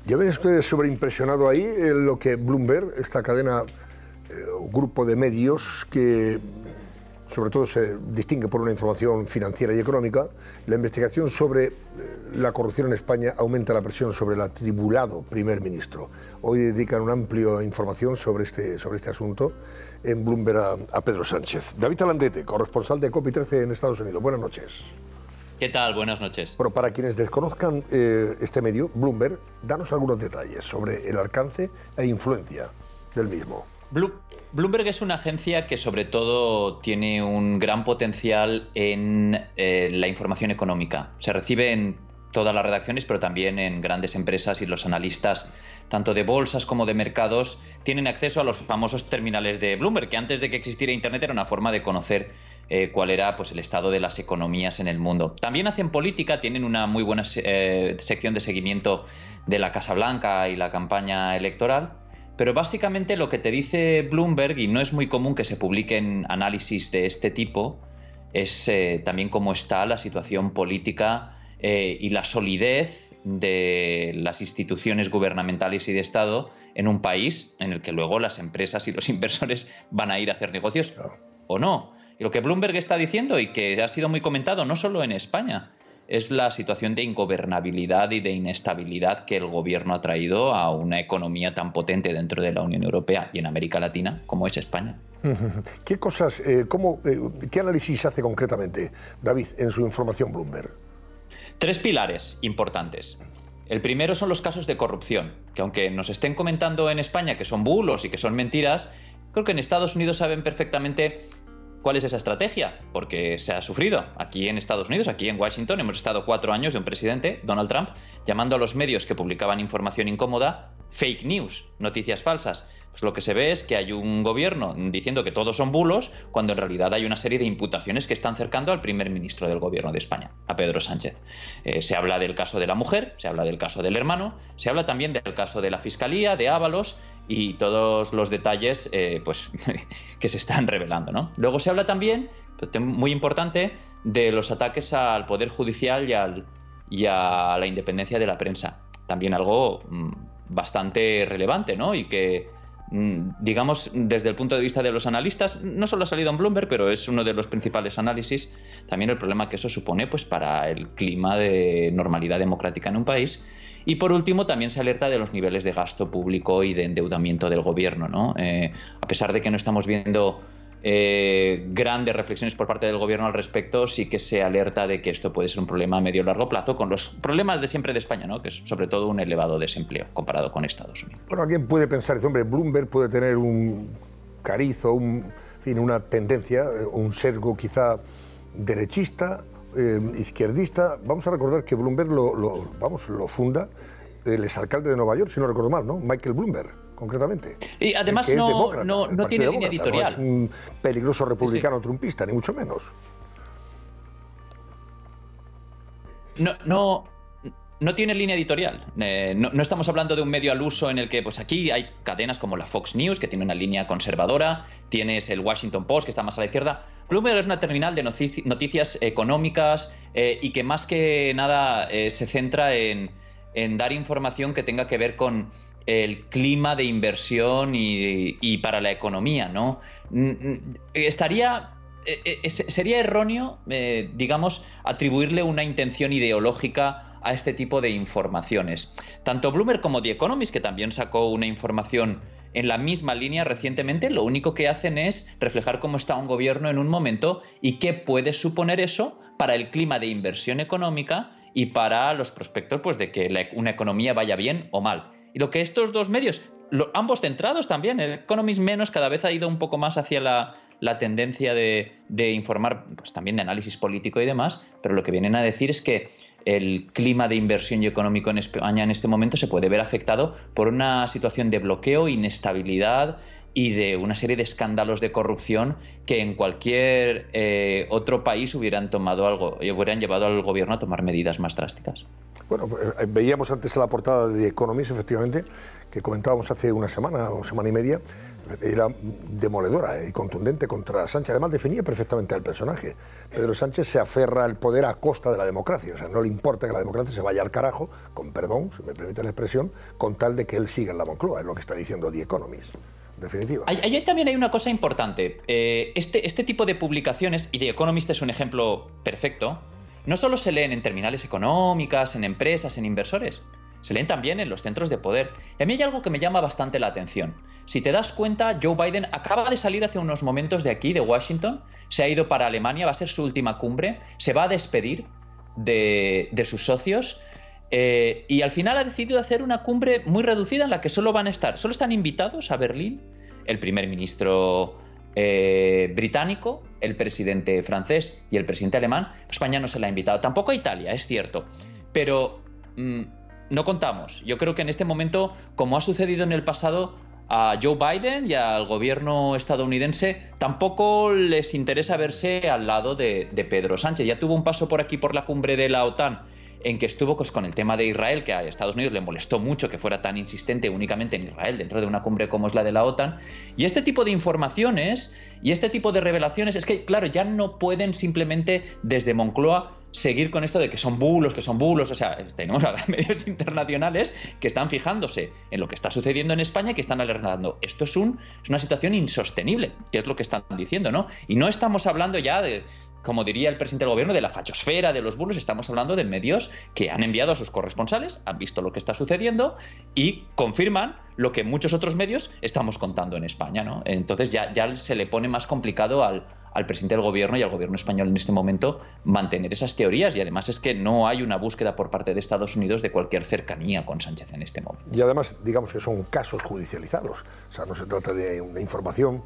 Ya ven ustedes sobreimpresionado ahí en lo que Bloomberg, esta cadena, grupo de medios que sobre todo se distingue por una información financiera y económica, la investigación sobre la corrupción en España aumenta la presión sobre el atribulado primer ministro. Hoy dedican una amplia información sobre este asunto en Bloomberg a Pedro Sánchez. David Alandete, corresponsal de COPI13 en Estados Unidos. Buenas noches. ¿Qué tal? Buenas noches. Bueno, para quienes desconozcan este medio, Bloomberg, danos algunos detalles sobre el alcance e influencia del mismo. Bloomberg es una agencia que sobre todo tiene un gran potencial en la información económica. Se recibe en todas las redacciones, pero también en grandes empresas, y los analistas, tanto de bolsas como de mercados, tienen acceso a los famosos terminales de Bloomberg, que antes de que existiera Internet era una forma de conocer cuál era pues, el estado de las economías en el mundo. También hacen política, tienen una muy buena sección de seguimiento de la Casa Blanca y la campaña electoral. Pero básicamente lo que te dice Bloomberg, y no es muy común que se publiquen análisis de este tipo, es también cómo está la situación política y la solidez de las instituciones gubernamentales y de Estado en un país en el que luego las empresas y los inversores van a ir a hacer negocios o no. Y lo que Bloomberg está diciendo, y que ha sido muy comentado no solo en España, es la situación de ingobernabilidad y de inestabilidad que el gobierno ha traído a una economía tan potente dentro de la Unión Europea y en América Latina como es España. ¿Qué cosas, qué análisis hace concretamente David en su información Bloomberg? 3 pilares importantes. El primero son los casos de corrupción, que aunque nos estén comentando en España que son bulos y que son mentiras, creo que en Estados Unidos saben perfectamente ¿cuál es esa estrategia? Porque se ha sufrido. Aquí en Estados Unidos, aquí en Washington, hemos estado 4 años de un presidente, Donald Trump, llamando a los medios que publicaban información incómoda fake news, noticias falsas. Pues lo que se ve es que hay un gobierno diciendo que todos son bulos, cuando en realidad hay una serie de imputaciones que están acercando al primer ministro del gobierno de España, a Pedro Sánchez. Se habla del caso de la mujer, se habla del caso del hermano, se habla también del caso de la Fiscalía, de Ábalos, y todos los detalles pues, que se están revelando, ¿no? Luego se habla también, muy importante, de los ataques al Poder Judicial y a la independencia de la prensa. También algo bastante relevante, ¿no? Y que, digamos, desde el punto de vista de los analistas, no solo ha salido en Bloomberg, pero es uno de los principales análisis, también el problema que eso supone pues, para el clima de normalidad democrática en un país. Y por último, también se alerta de los niveles de gasto público y de endeudamiento del gobierno, ¿no? A pesar de que no estamos viendo grandes reflexiones por parte del gobierno al respecto, sí que se alerta de que esto puede ser un problema a medio y largo plazo, con los problemas de siempre de España, ¿no? Que es sobre todo un elevado desempleo comparado con Estados Unidos. Bueno, alguien puede pensar, hombre, Bloomberg puede tener un cariz o una tendencia, un sesgo quizá derechista, izquierdista. Vamos a recordar que Bloomberg lo funda el exalcalde de Nueva York, si no recuerdo mal, ¿no? Michael Bloomberg, concretamente. Y además no tiene línea editorial. No es un peligroso republicano trumpista, ni mucho menos. No tiene línea editorial. No estamos hablando de un medio al uso en el que, pues aquí hay cadenas como la Fox News, que tiene una línea conservadora, tienes el Washington Post, que está más a la izquierda. Bloomberg es una terminal de noticias económicas y que más que nada se centra en dar información que tenga que ver con el clima de inversión y para la economía, ¿no? Sería erróneo, digamos, atribuirle una intención ideológica a este tipo de informaciones. Tanto Bloomberg como The Economist, que también sacó una información en la misma línea recientemente, lo único que hacen es reflejar cómo está un gobierno en un momento y qué puede suponer eso para el clima de inversión económica y para los prospectos pues, de que una economía vaya bien o mal. Y lo que estos dos medios, ambos centrados también, el Economist menos, cada vez ha ido un poco más hacia la tendencia de informar pues, también de análisis político y demás, pero lo que vienen a decir es que el clima de inversión y económico en España en este momento se puede ver afectado por una situación de bloqueo, inestabilidad y de una serie de escándalos de corrupción que en cualquier otro país hubieran llevado al gobierno a tomar medidas más drásticas. Bueno, veíamos antes en la portada de The Economist, efectivamente, que comentábamos hace una semana o semana y media, era demoledora y contundente contra Sánchez. Además, definía perfectamente al personaje. Pedro Sánchez se aferra al poder a costa de la democracia. O sea, no le importa que la democracia se vaya al carajo, con perdón, si me permite la expresión, con tal de que él siga en la Moncloa. Es lo que está diciendo The Economist. Definitiva. Ahí también hay una cosa importante. Este tipo de publicaciones, y The Economist es un ejemplo perfecto, no solo se leen en terminales económicas, en empresas, en inversores, se leen también en los centros de poder. Y a mí hay algo que me llama bastante la atención. Si te das cuenta, Joe Biden acaba de salir hace unos momentos de aquí, de Washington, se ha ido para Alemania, va a ser su última cumbre, se va a despedir de sus socios y al final ha decidido hacer una cumbre muy reducida en la que solo están invitados a Berlín el primer ministro británico, el presidente francés y el presidente alemán. España no se la ha invitado, tampoco a Italia, es cierto, pero no contamos. Yo creo que en este momento, como ha sucedido en el pasado, a Joe Biden y al gobierno estadounidense tampoco les interesa verse al lado de Pedro Sánchez. Ya tuvo un paso por aquí por la cumbre de la OTAN en que estuvo pues, con el tema de Israel, que a Estados Unidos le molestó mucho que fuera tan insistente únicamente en Israel dentro de una cumbre como es la de la OTAN. Y este tipo de informaciones y este tipo de revelaciones es que, claro, ya no pueden simplemente desde Moncloa seguir con esto de que son bulos, o sea, tenemos a medios internacionales que están fijándose en lo que está sucediendo en España y que están alertando. Esto es una situación insostenible, que es lo que están diciendo, ¿no? Y no estamos hablando ya de, como diría el presidente del gobierno, de la fachosfera, de los bulos, estamos hablando de medios que han enviado a sus corresponsales, han visto lo que está sucediendo y confirman lo que muchos otros medios estamos contando en España, ¿no? Entonces ya se le pone más complicado al presidente del gobierno y al gobierno español en este momento mantener esas teorías, y además es que no hay una búsqueda por parte de Estados Unidos de cualquier cercanía con Sánchez en este momento. Y además, digamos que son casos judicializados, o sea, no se trata de una información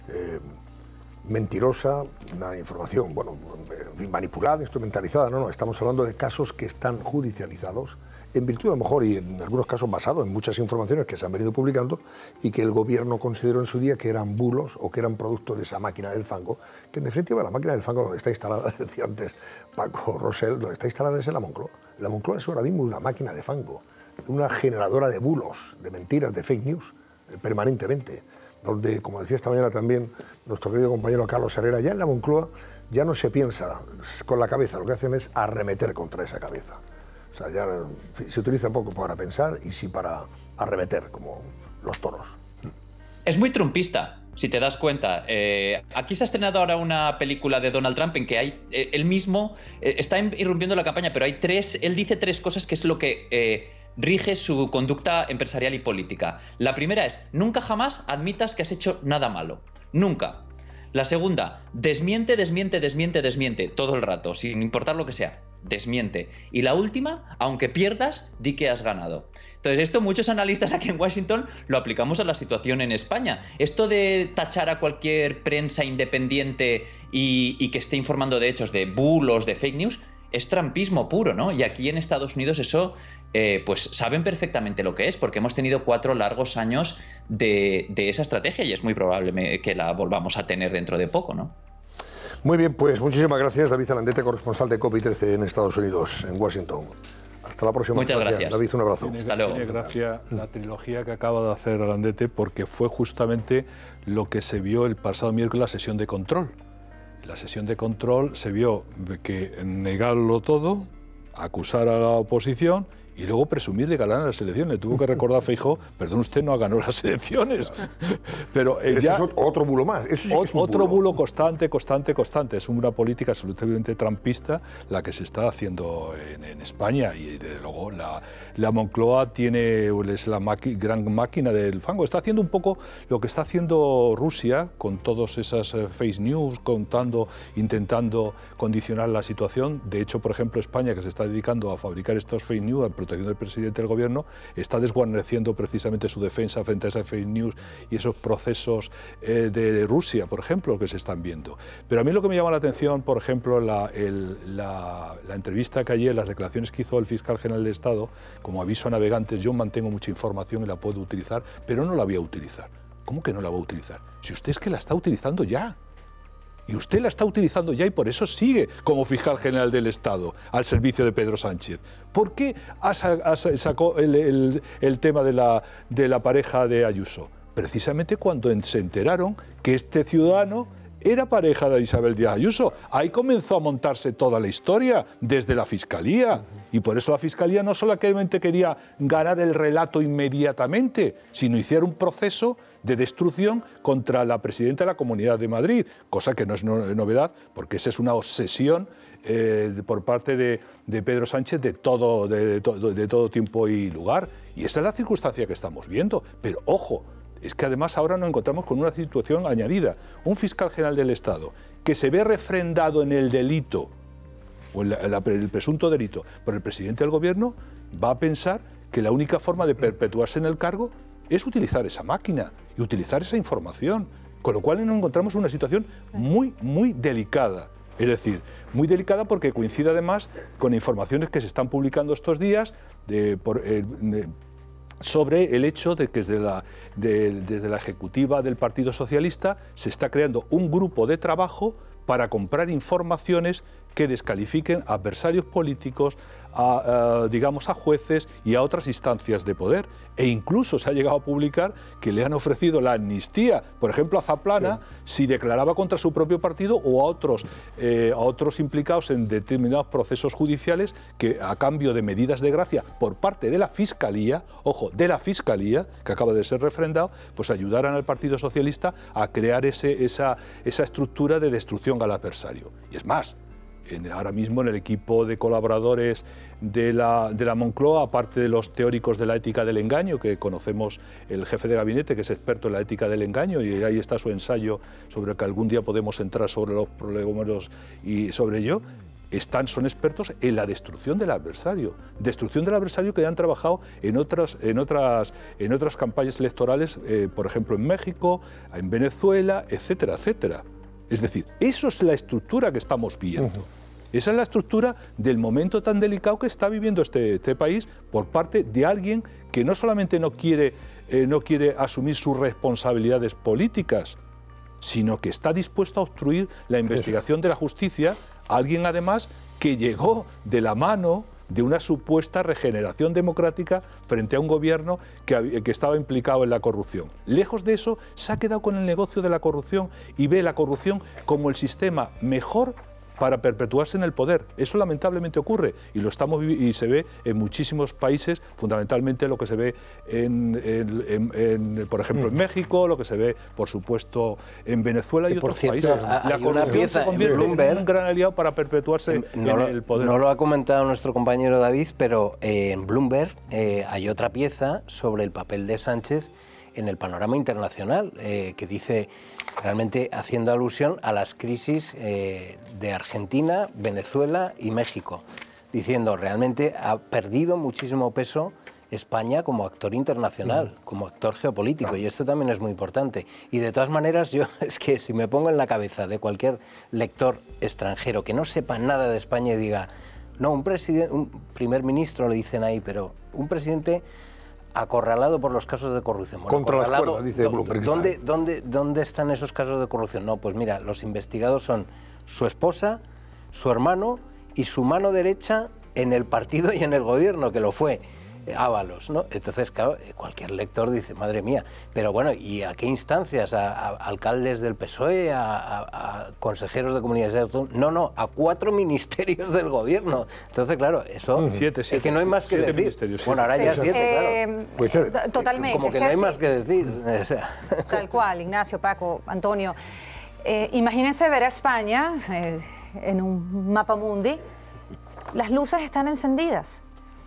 mentirosa, una información, bueno, manipulada, instrumentalizada, no, estamos hablando de casos que están judicializados en virtud, a lo mejor, y en algunos casos basados en muchas informaciones que se han venido publicando y que el gobierno consideró en su día que eran bulos o que eran producto de esa máquina del fango, que en definitiva la máquina del fango donde está instalada, decía antes Paco Rosell, donde está instalada es en la Moncloa. La Moncloa es ahora mismo una máquina de fango, una generadora de bulos, de mentiras, de fake news, permanentemente, donde, como decía esta mañana también nuestro querido compañero Carlos Herrera, ya en la Moncloa ya no se piensa con la cabeza, lo que hacen es arremeter contra esa cabeza. O sea, ya se utiliza poco para pensar y sí para arremeter, como los toros. Es muy trumpista, si te das cuenta. Aquí se ha estrenado ahora una película de Donald Trump en que hay él mismo está irrumpiendo la campaña, pero él dice tres cosas que es lo que rige su conducta empresarial y política. La primera es: nunca jamás admitas que has hecho nada malo. Nunca. La segunda: desmiente todo el rato, sin importar lo que sea. Desmiente. Y la última: aunque pierdas, di que has ganado. Entonces, esto muchos analistas aquí en Washington lo aplicamos a la situación en España. Esto de tachar a cualquier prensa independiente y que esté informando de hechos, de bulos, de fake news, es trumpismo puro, ¿no? Y aquí en Estados Unidos eso, pues saben perfectamente lo que es, porque hemos tenido 4 largos años de esa estrategia y es muy probable que la volvamos a tener dentro de poco, ¿no? Muy bien, pues muchísimas gracias, David Zalandete, corresponsal de COP13 en Estados Unidos, en Washington. Hasta la próxima. Muchas gracias. David, un abrazo. Hasta luego. Tiene gracia la trilogía que acaba de hacer Zalandete, porque fue justamente lo que se vio el pasado miércoles en la sesión de control. En la sesión de control se vio que negarlo todo, acusar a la oposición y luego presumir de ganar las elecciones. Tuvo que recordar a Feijóo: perdón, usted no ha ganado las elecciones. Pero ya, eso es otro bulo más. Eso sí es otro bulo constante. Es una política absolutamente trumpista la que se está haciendo en España, y desde luego la Moncloa es la gran máquina del fango. Está haciendo un poco lo que está haciendo Rusia con todas esas fake news, intentando condicionar la situación. De hecho, por ejemplo, España, que se está dedicando a fabricar estos fake news, protección del presidente del gobierno, está desguarneciendo precisamente su defensa frente a esas fake news y esos procesos de Rusia, por ejemplo, que se están viendo. Pero a mí lo que me llama la atención, por ejemplo, la entrevista que ayer, las declaraciones que hizo el fiscal general de Estado, como aviso a navegantes: yo mantengo mucha información y la puedo utilizar, pero no la voy a utilizar. ¿Cómo que no la va a utilizar? Si usted es que la está utilizando ya. Y usted la está utilizando ya, y por eso sigue como fiscal general del Estado al servicio de Pedro Sánchez. ¿Por qué sacó el tema de la pareja de Ayuso? precisamente cuando se enteraron que este ciudadano era pareja de Isabel Díaz Ayuso. Ahí comenzó a montarse toda la historia, desde la Fiscalía. Y por eso la Fiscalía no solamente quería ganar el relato inmediatamente, sino iniciar un proceso de destrucción contra la presidenta de la Comunidad de Madrid, cosa que no es novedad, porque esa es una obsesión por parte de Pedro Sánchez de todo tiempo y lugar. Y esa es la circunstancia que estamos viendo. Pero, ojo, es que además ahora nos encontramos con una situación añadida. Un fiscal general del Estado que se ve refrendado en el delito, o el presunto delito, por el presidente del Gobierno, va a pensar que la única forma de perpetuarse en el cargo es utilizar esa máquina y utilizar esa información. Con lo cual nos encontramos en una situación muy, muy delicada. Es decir, muy delicada porque coincide además con informaciones que se están publicando estos días sobre el hecho de que desde la ejecutiva del Partido Socialista se está creando un grupo de trabajo para comprar informaciones que descalifiquen a adversarios políticos, digamos, a jueces y a otras instancias de poder. E incluso se ha llegado a publicar que le han ofrecido la amnistía, por ejemplo, a Zaplana, si declaraba contra su propio partido o a otros implicados en determinados procesos judiciales que, a cambio de medidas de gracia por parte de la Fiscalía, ojo, de la Fiscalía, que acaba de ser refrendado, pues ayudaran al Partido Socialista a crear esa estructura de destrucción al adversario. Y es más, ahora mismo en el equipo de colaboradores de la Moncloa, aparte de los teóricos de la ética del engaño, que conocemos el jefe de gabinete, que es experto en la ética del engaño, y ahí está su ensayo sobre que algún día podemos entrar sobre los problemas y sobre ello, son expertos en la destrucción del adversario que han trabajado en otras campañas electorales, por ejemplo en México, en Venezuela, etcétera, etcétera. Es decir, eso es la estructura que estamos viendo. Esa es la estructura del momento tan delicado que está viviendo este país por parte de alguien que no solamente no quiere asumir sus responsabilidades políticas, sino que está dispuesto a obstruir la investigación de la justicia, alguien además que llegó de la mano de una supuesta regeneración democrática frente a un gobierno que estaba implicado en la corrupción. Lejos de eso, se ha quedado con el negocio de la corrupción y ve la corrupción como el sistema mejor para perpetuarse en el poder. Eso lamentablemente ocurre y se ve en muchísimos países, fundamentalmente lo que se ve por ejemplo en México, lo que se ve por supuesto en Venezuela y otros países. La corrupción se convierte en un gran aliado para perpetuarse en el poder. No lo ha comentado nuestro compañero David, pero en Bloomberg hay otra pieza sobre el papel de Sánchez en el panorama internacional, que dice, realmente haciendo alusión a las crisis de Argentina, Venezuela y México, diciendo, realmente ha perdido muchísimo peso España como actor internacional, como actor geopolítico, y esto también es muy importante. Y de todas maneras, yo es que si me pongo en la cabeza de cualquier lector extranjero que no sepa nada de España y diga, no, un primer ministro le dicen ahí, pero un presidente acorralado por los casos de corrupción. Bueno, contra las cuerdas, dice Bloomberg. ¿Dónde están esos casos de corrupción? No, pues mira, los investigados son su esposa, su hermano y su mano derecha en el partido y en el gobierno, que lo fue, Ábalos, ¿no? Entonces, claro, cualquier lector dice, madre mía, pero bueno, ¿y a qué instancias? ¿A alcaldes del PSOE? ¿A consejeros de comunidades autónomas? No, a 4 ministerios del gobierno. Entonces, claro, eso es que no hay más que decir. Bueno, ahora ya 7, claro. Totalmente. Como que no hay más que decir. O sea. Tal cual, Ignacio, Paco, Antonio. Imagínense ver a España en un mapa mundi. Las luces están encendidas.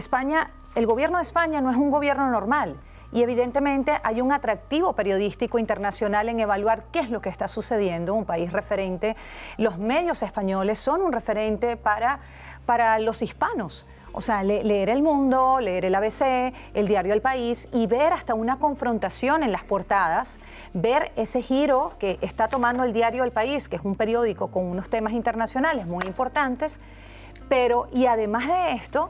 El gobierno de España no es un gobierno normal y evidentemente hay un atractivo periodístico internacional en evaluar qué es lo que está sucediendo en un país referente. Los medios españoles son un referente para los hispanos. O sea, leer El Mundo, leer el ABC, el diario El País y ver hasta una confrontación en las portadas, ver ese giro que está tomando el diario El País, que es un periódico con unos temas internacionales muy importantes, y además de esto,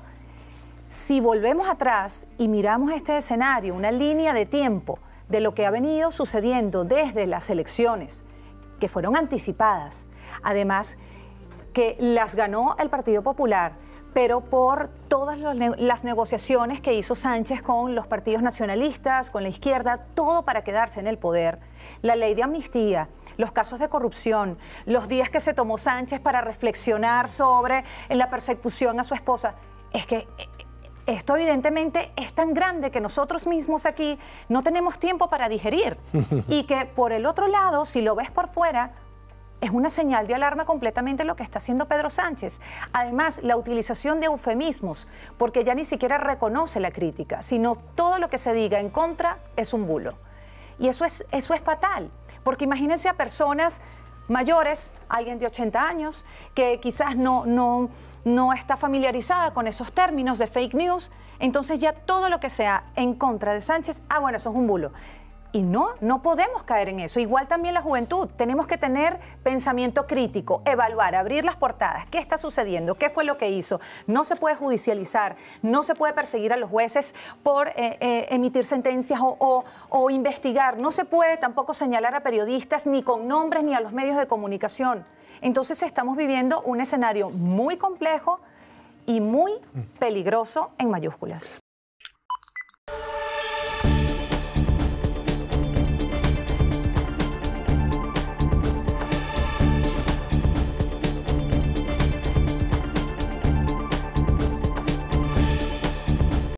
si volvemos atrás y miramos este escenario, una línea de tiempo de lo que ha venido sucediendo desde las elecciones, que fueron anticipadas, además que las ganó el Partido Popular, pero por todas las negociaciones que hizo Sánchez con los partidos nacionalistas, con la izquierda, todo para quedarse en el poder. La ley de amnistía, los casos de corrupción, los días que se tomó Sánchez para reflexionar sobre la persecución a su esposa. Es que esto evidentemente es tan grande que nosotros mismos aquí no tenemos tiempo para digerir. Y que por el otro lado, si lo ves por fuera, es una señal de alarma completamente lo que está haciendo Pedro Sánchez. Además, la utilización de eufemismos, porque ya ni siquiera reconoce la crítica, sino todo lo que se diga en contra es un bulo. Y eso es fatal, porque imagínense a personas mayores, alguien de 80 años, que quizás no está familiarizada con esos términos de fake news, entonces ya todo lo que sea en contra de Sánchez, bueno, eso es un bulo. Y no podemos caer en eso. Igual también la juventud. Tenemos que tener pensamiento crítico, evaluar, abrir las portadas. ¿Qué está sucediendo? ¿Qué fue lo que hizo? No se puede judicializar, no se puede perseguir a los jueces por emitir sentencias o investigar. No se puede tampoco señalar a periodistas ni con nombres ni a los medios de comunicación. Entonces estamos viviendo un escenario muy complejo y muy peligroso en mayúsculas.